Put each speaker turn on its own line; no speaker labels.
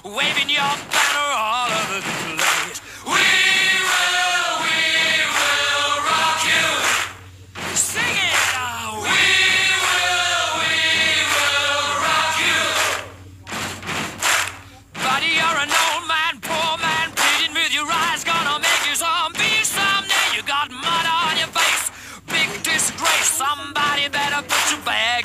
waving your banner all over the place. We will rock you. Sing it! We will rock you. Buddy, you're an old man, poor man, pleading with your eyes, gonna make you zombie someday. You got mud on your face, big disgrace. Somebody better put your bag